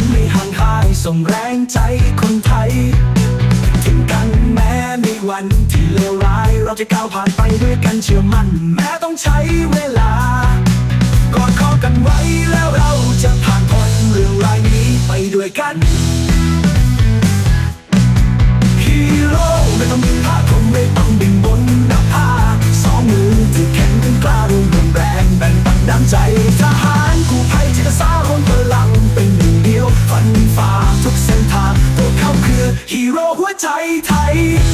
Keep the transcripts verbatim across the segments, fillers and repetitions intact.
ไม่ห่างหายส่งแรงใจคนไทยถึงกันแม้ในวันที่เลวร้ายเราจะก้าวผ่านไปด้วยกันเชื่อมั่นแม้ต้องใช้เวลากอดคอกันไว้แล้วเราจะผ่านพ้นเรื่องร้ายนี้ไปด้วยกันฮีโร่ไม่ต้องบินผ่าคงไม่ต้องบินบนหน้าผาสองมือที่แข็งขึ้นกล้ารวมแรงแบ่งปันน้ำใจทหารกู้ภัยจิตอาสาร่วมพลังเป็นหนึ่งเดียวฟันฝ่าทุกเส้นทางพวกเขาคือฮีโร่หัวใจไทย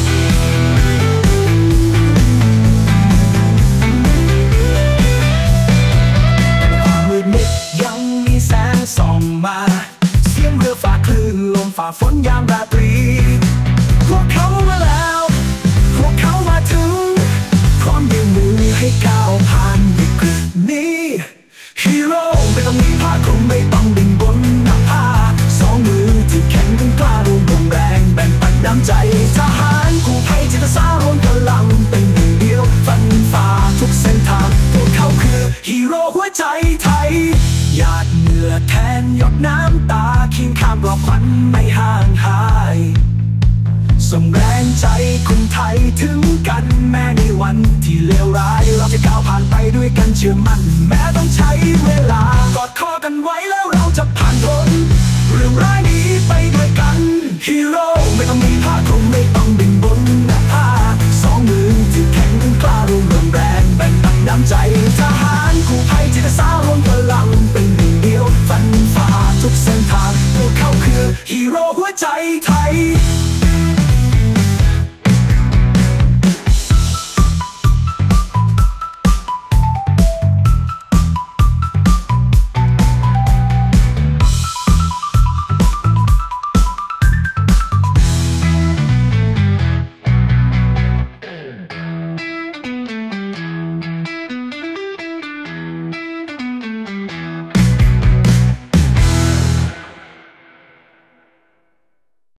ส่องมาเสียงเรือฝ่าคลื่นลมฝ่าฝนยามราตรีพวกเขามาแล้วพวกเขามาถึงพร้อมยื่นมือให้ก้าวผ่านวิกฤตนี้ฮีโร่ไม่ต้องมีผ้าคลุมไม่ต้องดิ่งบนหน้าผาสองมือที่แข็งขึ้นกล้ารวมรวมแรงแบ่งปันน้ำใจทหารกู้ภัยจิตอาสารวมพลังเป็นหนึ่งเดียวฟันฝ่าทุกเส้นทางพวกเขาคือฮีโร่หัวใจไทยหยาดเหงื่อแทนหยดน้ำตาเคียงข้างปลอบขวัญไม่ห่างหายส่งแรงใจคนไทยถึงกันแม้ในวันที่เลวร้ายเราจะก้าวผ่านไปด้วยกันเชื่อมั่นแม้ต้องใช้เวลากอดคอกันไว้แล้วเราจะผ่านพ้นเรื่องร้ายนี้ไปด้วยกันฮีโร่ไม่ต้องมีผ้าคลุมไม่ต้องบินบนหน้าผาสองมือที่แข็งกล้ารวมรวมแรงแบ่งปันน้ำใจทหารกู้ภัยจิตอาสารวมพลังเป็นหนึ่งเดียวฟันฝ่าทุกเส้นทางพวกเขาคือฮีโร่หัวใจไทย